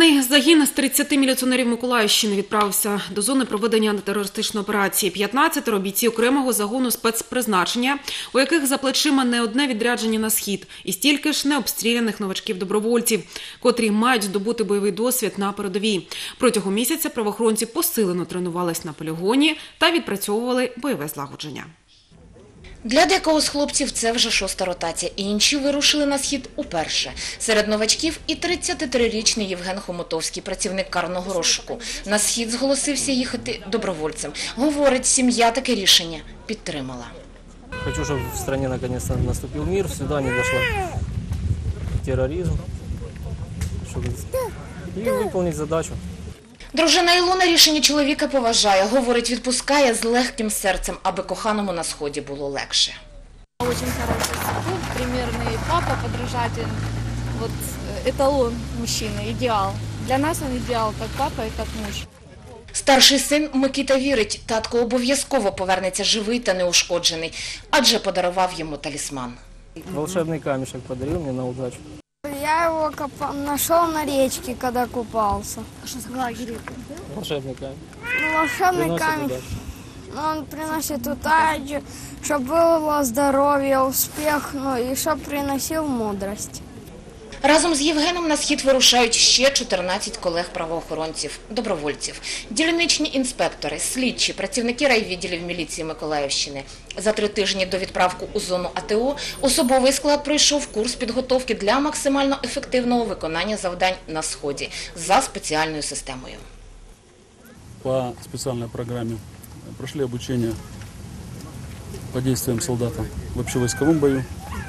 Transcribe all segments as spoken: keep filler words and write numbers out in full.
Окремий загін з тридцяти міліціонерів Миколаївщини відправився до зони проведення антитерористичної операції. п'ятнадцятеро бійці окремого загону спецпризначення, у яких за плечима не одне відрядження на схід, і стільки ж необстріляних новачків-добровольців, котрі мають здобути бойовий досвід на передовій. Протягом місяця правоохоронці посилено тренувались на полігоні та відпрацьовували бойове злагодження. Для декого з хлопців це вже шоста ротація, і інші вирушили на схід уперше. Серед новачків і тридцятитрирічний Євген Хомутовський, працівник карного розшуку. На схід зголосився їхати добровольцем. Говорить, сім'я таке рішення підтримала. Хочу, щоб в країні наконец-то наступив мир, сюди не дійшла тероризм, щоб і виконати задачу. Дружина Ілона рішення чоловіка поважає. Говорить, відпускає з легким серцем, аби коханому на сході було легше. Дуже хороший супруг, примірний папа, подражатель, вот, еталон мужчини, ідеал. Для нас він ідеал, як папа і як муж. Старший син Микита вірить, татко обов'язково повернеться живий та неушкоджений, адже подарував йому талісман. Волшебний камешек подарив мені на удачу. Я его нашел на речке, когда купался. А що за лагерь? Волшебний камінь. Ну, волшебный Приносит камень. удачу. Он приносит удачу, чтобы было здоровье, успех, ну и чтобы приносил мудрость. Разом з Євгеном на схід вирушають ще чотирнадцять колег-правоохоронців, добровольців, дільничні інспектори, слідчі, працівники райвідділів міліції Миколаївщини. За три тижні до відправки у зону АТО особовий склад пройшов курс підготовки для максимально ефективного виконання завдань на Сході за спеціальною системою. По специальной программе прошли обучение по действиям солдата в общевойсковом бою.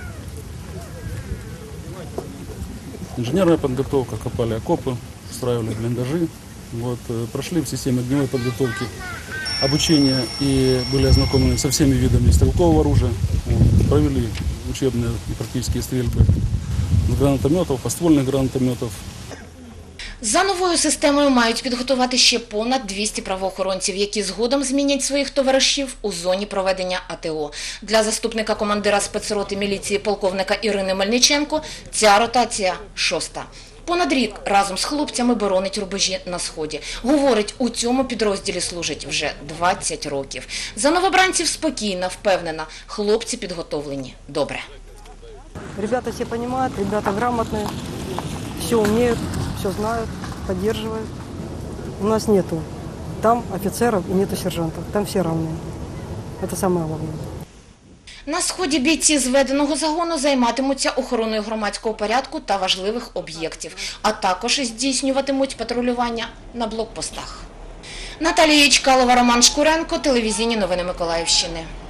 Инженерная подготовка, копали окопы, устраивали блиндажи. Вот, прошли в системе огневой подготовки обучение и были ознакомлены со всеми видами стрелкового оружия. Вот, провели учебные и практические стрельбы с гранатометов, поствольных гранатометов. За новою системою мають підготувати ще понад двісті правоохоронців, які згодом змінять своїх товаришів у зоні проведення АТО. Для заступника командира спецроти міліції полковника Ірини Мельниченко ця ротація шоста. Понад рік разом з хлопцями боронить рубежі на Сході. Говорить, у цьому підрозділі служить вже двадцять років. За новобранців спокійна, впевнена, хлопці підготовлені добре. Ребята все понимают, ребята грамотные, все умеют, все знают, поддерживают. У нас нету там офицеров и нету сержантов, там все равны. Это самое главное. На Сході бійці зведеного загону займатимуться охороною громадського порядку та важливих об'єктів, а також здійснюватимуть патрулювання на блокпостах. Наталія Ячкалова, Роман Шкуренко, телевізійні новини Миколаївщини.